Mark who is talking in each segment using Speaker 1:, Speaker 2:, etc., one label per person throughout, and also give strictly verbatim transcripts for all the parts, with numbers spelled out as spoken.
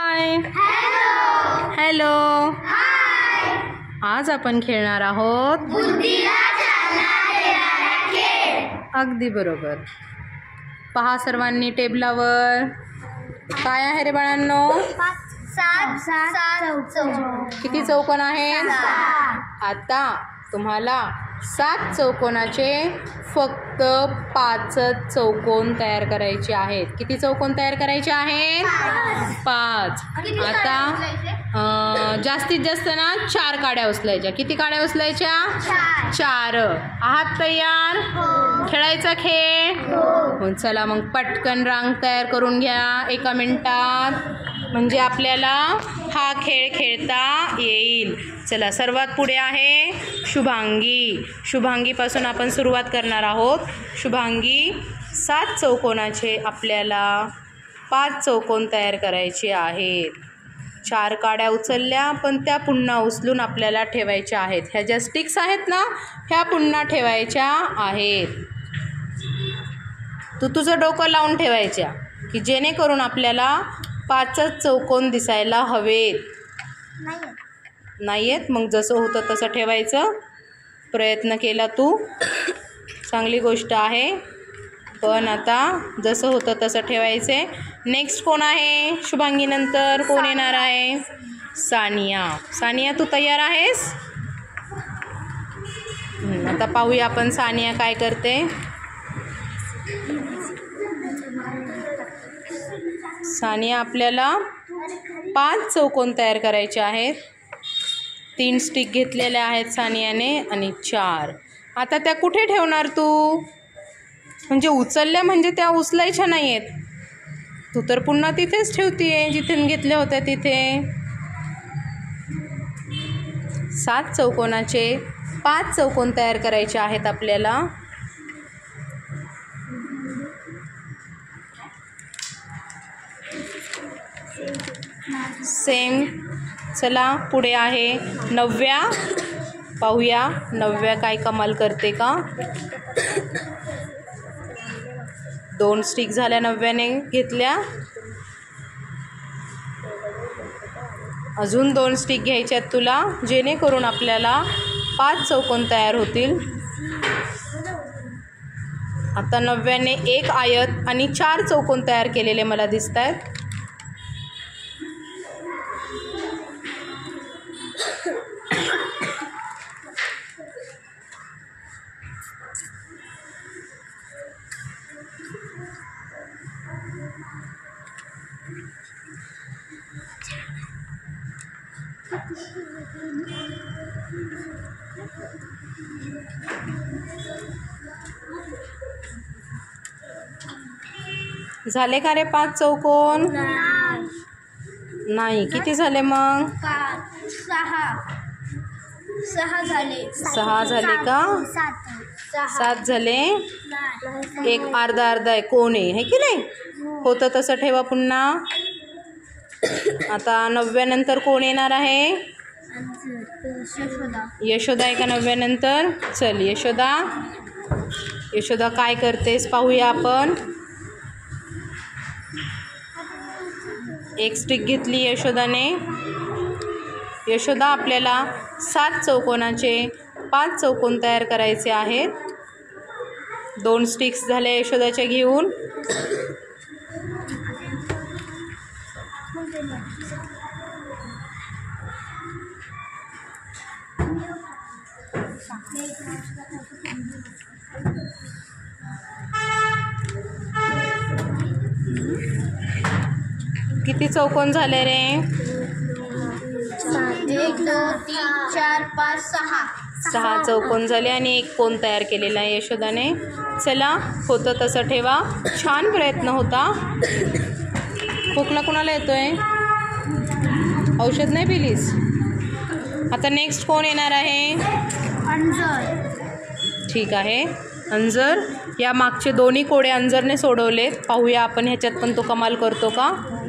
Speaker 1: Hi hello hi. आज आपण खेळणार आहोत बुद्धीला चालना देणारा खेळ. अगदी बरोबर. पहा सर्वांनी टेबलावर काय आहे रे बाळांनो?
Speaker 2: सात सात चौकोन.
Speaker 1: किती चौकोन आहेत? आता तुम्हाला सात चौकोनाचे फक्त पाच चौकोन तयार करायचे आहेत. किती चौकोन तयार करायचे आहेत? पाच. आता जास्तीत जास्त ना चार काड्या उचलायच्या. किती काड्या उचलायच्या? चार. आहात तयार? खेळायचा खेळ? हो. चला मग पटकन रांग तयार करून घ्या एका मिनिटात, म्हणजे आपल्याला हा खेळ खेळता येईल. चला, सर्वात पुढे आहे शुभांगी. शुभांगीपासून आपण सुरुवात करणार आहोत. शुभांगी, सात चौकोनाचे आपल्याला पाच चौकोन तयार करायचे आहेत. चार काड्या उचलल्या, पण त्या पुन्हा उचलून आपल्याला ठेवायच्या आहेत. ह्या ज्या स्टिक्स आहेत ना, ह्या पुन्हा ठेवायच्या आहेत. तू तुझं डोकं लावून ठेवायच्या, की जेणेकरून आपल्याला पाचच चौकोन दिसायला हवेत. नाही आहेत? मग जसं होतं तसं ठेवायचं. प्रयत्न केला तू, चांगली गोष्ट आहे. पण आता जसं होतं तसं ठेवायचे. नेक्स्ट कोण आहे? शुभांगीनंतर कोण येणार आहे? सानिया. सानिया, तू तयार आहेस? आता पाहूया आपण सानिया काय करते. सानिया, आपल्याला पाच चौकोन तयार करायचे आहेत. तीन स्टिक घेतलेल्या आहेत सानियाने आणि चार. आता त्या कुठे ठेवणार तू? म्हणजे उचलल्या म्हणजे त्या उचलायच्या नाही आहेत. तू तर पुन्हा तिथेच ठेवतीये जिथे घेतल्या होत्या तिथे. सात चौकोनाचे पाच चौकोन तयार करायचे आहेत आपल्याला. सेम. चला, पुढे आहे नव्या. पाहूया नव्या काय कमाल करते का. दोन स्टिक झाल्या नव्याने घेतल्या. अजून दोन स्टिक घ्यायच्यात तुला, जेणेकरून आपल्याला पाच चौकोन तयार होतील. आता नव्याने एक आयत आणि चार चौकोन तयार केलेले मला दिसत आहेत. झाले का रे पाच चौकोन? नाही. किती झाले मग?
Speaker 2: सहा. सहा झाले.
Speaker 1: सहा झाले का? सात झाले. एक अर्धा अर्धा आहे कोण आहे, है की नाही? होतं तसं ठेवा पुन्हा. आता नव्यानंतर कोण येणार आहे? यशोदा आहे का नव्यानंतर? चल यशोदा. यशोदा काय करतेस पाहूया आपण. एक स्टिक घेतली यशोदाने. यशोदा, आपल्याला सात चौकोनाचे पाच चौकोन तयार करायचे आहेत. दोन स्टिक्स झाल्या यशोदाच्या घेऊन. किती चौकोन झाले रे?
Speaker 2: एक दोन तीन चार पाच सहा.
Speaker 1: सहा चौकोन झाले आणि एक कोन तयार केलेला आहे यशोदाने. चला, होतं तसं ठेवा. छान प्रयत्न होता. खोकला कुणाला येतोय? औषध नाही पिलीस? आता नेक्स्ट कोण येणार आहे?
Speaker 2: अंजर.
Speaker 1: ठीक आहे. अंजर. या मागचे दोन्ही कोडे अंजरने सोडवलेत. पाहूया आपण ह्याच्यात पण तो कमाल करतो का.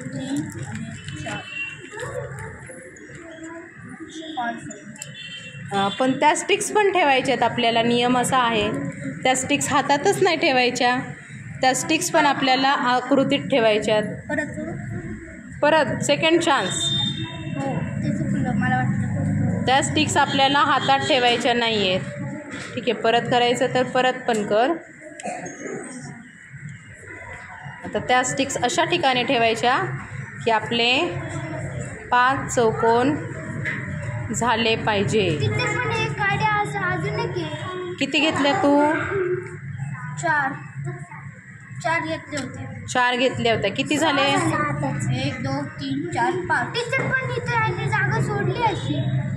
Speaker 1: पण त्या स्टिक्स पण ठेवायच्यात आपल्याला. नियम असा आहे, त्या स्टिक्स हातातच नाही ठेवायच्या. त्या स्टिक्स पण आपल्याला आकृतीत ठेवायच्यात. परत सेकंड चान्स.
Speaker 2: हो ते चुकलं मला वाटतं.
Speaker 1: त्या स्टिक्स आपल्याला हातात ठेवायच्या नाही आहेत. ठीक आहे, परत करायचं तर परत पण कर. आता त्या स्टिक्स अशा ठिकाणी ठेवायच्या की आपले पाच चौकोन झाले पाहिजे.
Speaker 2: तिथे पण एक काड्या असं अजून एक आहे.
Speaker 1: किती घेतल्या तू?
Speaker 2: चार चार घेतले होते.
Speaker 1: चार घेतल्या होत्या. किती झाले?
Speaker 2: एक दोन तीन चार पाच. टीचर पण इथे आहे जागा सोडली अशी.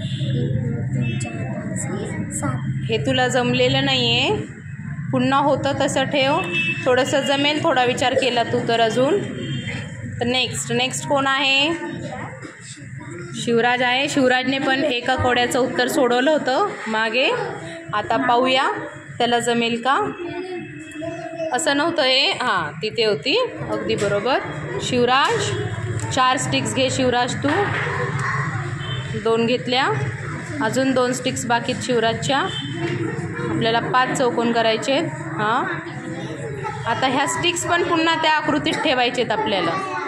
Speaker 1: हे तुला जमलेलं नाही आहे. पुन्हा होतं तसं ठेव. थोडंसं जमेल, थोडा विचार केला तू तर अजून. तर नेक्स्ट नेक्स्ट कोण आहे? शिवराज आहे. शिवराजने पण एका कोड्याचं उत्तर सोडवलं होतं मागे. आता पाहूया त्याला जमेल का. असं नव्हतं हे. हां, तिथे होती. अगदी बरोबर. शिवराज चार स्टिक्स घे. शिवराज तू दोन घेतल्या. अजून दोन स्टिक्स बाकीत शिवराजच्या. आपल्याला पाच चौकोन करायचे आहेत. हां, आता ह्या स्टिक्स पण पुन्हा त्या आकृतीत ठेवायचे आहेत आपल्याला.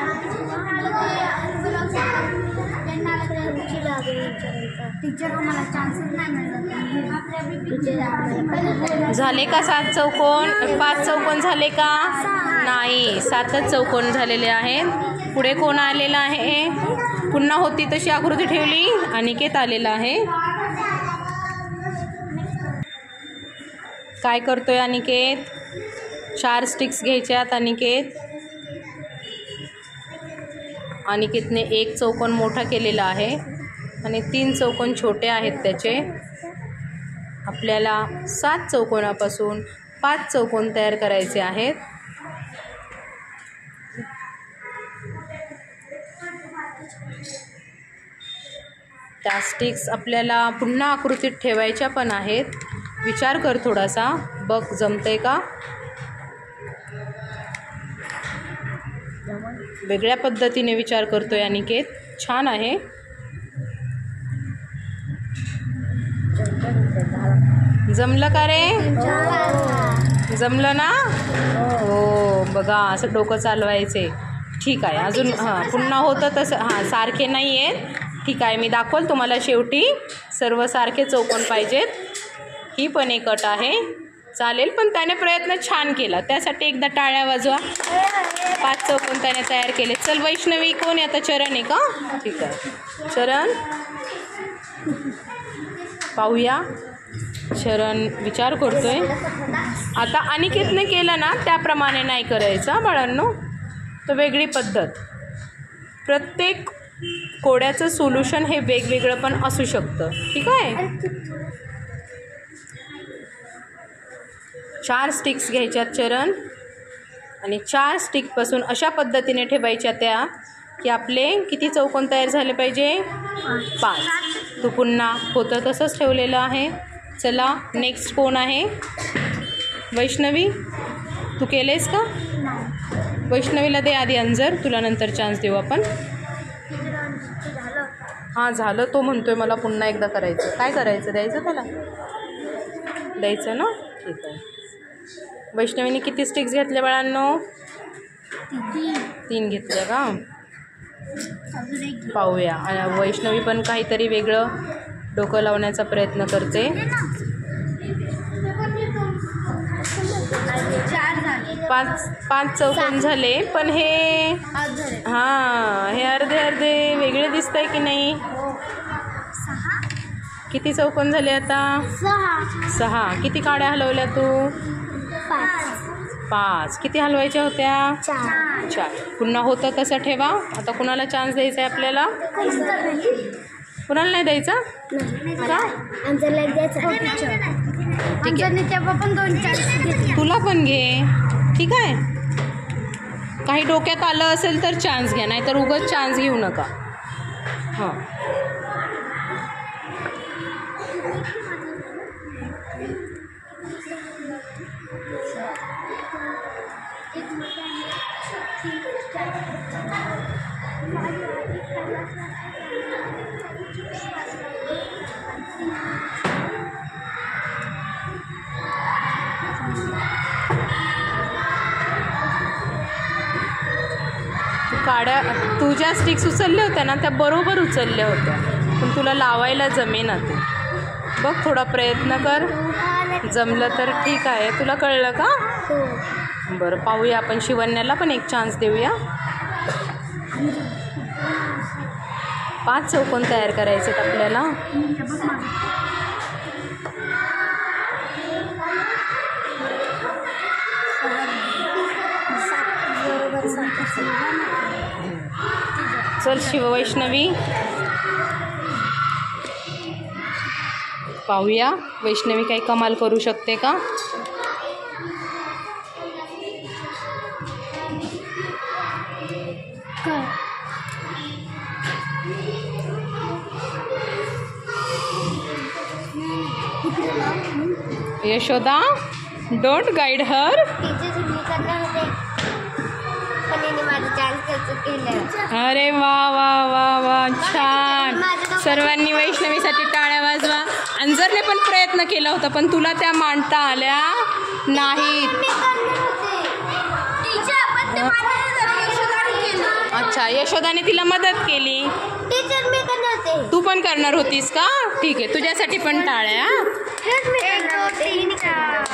Speaker 1: झाले का सात चौकोन? पाच चौकोन झाले का? नाही, सातच चौकोन झालेले आहेत. पुढे कोण आलेला आहे? पुन्हा होती तशी आकृती ठेवली. अनिकेत आलेला आहे. काय करतोय अनिकेत? चार स्टिक्स घ्यायच्यात अनिकेत. अनिकेतने एक चौकोन मोठा केलेला आहे आणि तीन चौकोन छोटे आहेत त्याचे. आपल्याला सात चौकोनापासून पाच चौकोन तयार करायचे आहेत. त्या स्टिक्स आपल्याला पुन्हा आकृतीत ठेवायच्या पण आहेत. विचार कर थोडासा, बघ जमतंय का. वेगळ्या पद्धतीने विचार करतोय अनिकेत. छान आहे. जमलं का रे? जमलं ना? हो, बघा असं डोकं चालवायचे. ठीक आहे. अजून हां, पुन्हा होतं तसं. हां, सारखे नाही आहेत. ठीक आहे, मी दाखवल तुम्हाला शेवटी. सर्व सारखे चौकोन पाहिजेत. ही पण एक अट आहे. चालेल, पण त्याने प्रयत्न छान केला. त्यासाठी एकदा टाळ्या वाजवा. पाच चौकोन त्याने तयार केले. चल वैष्णवी कोण आहे आता? चरण आहे का? ठीक आहे, चरण पाहूया. चरण विचार करतोय. आता अनिकेतने केलं ना त्याप्रमाणे नाही करायचं बाळांनो. तर वेगळी पद्धत. प्रत्येक कोड्याचं सोल्युशन हे वेगवेगळं पण असू शकतं. ठीक आहे. चार स्टिक्स घ्यायच्यात चरण आणि चार स्टिकपासून अशा पद्धतीने ठेवायच्या त्या की आपले किती चौकोन तयार झाले पाहिजे? पाच. तू पुन्हा होतं तसंच ठेवलेलं आहे. चला नेक्स्ट कोण आहे? वैष्णवी, तू केलेस का? वैष्णवीला दे आधी अंजर, तुला नंतर चान्स देऊ आपण. हां झालं. तो म्हणतोय मला पुन्हा एकदा करायचं. काय करायचं? द्यायचं त्याला? द्यायचं ना? ठीक आहे. वैष्णवीने किती स्टिक्स घेतल्या बाळांनो? तीन घेतल्या का? पाहूया. वैष्णवी पण काहीतरी वेगळं डोकं लावण्याचा प्रयत्न करते. पाच पाच चौकोन झाले, पण हे हां हे अर्धे अर्धे वेगळे दिसत आहे की नाही? किती चौकोन झाले आता?
Speaker 2: सहा.
Speaker 1: सहा. किती काड्या हलवल्या तू? पाच. किती हलवायच्या होत्या?
Speaker 2: चार.
Speaker 1: चार. पुन्हा होतं तसं ठेवा. आता कुणाला चान्स द्यायचा आहे आपल्याला? कुणाला नाही द्यायचा का? ठीक आहे, तुला पण घे. ठीक आहे. काही डोक्यात आलं असेल तर चान्स घ्या, नाही तर उगाच चान्स घेऊ नका. हां काड्या तू ज्या स्टिक्स उचलल्या होत्या ना त्या बरोबर उचलल्या होत्या, पण तुला लावायला जमेना ते. बघ थोडा प्रयत्न कर, जमलं तर ठीक आहे. तुला कळलं का? बरं, पाहूया आपण. शिवण्याला पण एक चान्स देऊया. पाच चौकोन तयार करायचे आहेत आपल्याला. चल शिववैष्णवी, पाहूया वैष्णवी काही कमाल करू शकते का. Yashoda, don't guide her. अरे वा वा वा वा, छान. सर्वांनी वैष्णवीसाठी टाळ्या वाजवा. अंजरने पण प्रयत्न केला होता पण तुला त्या मांडता आल्या नाहीत. अच्छा, यशोदाने तिला मदत केली. तू पण करणार होतीस का? ठीक आहे, तुझ्यासाठी पण टाळ्या.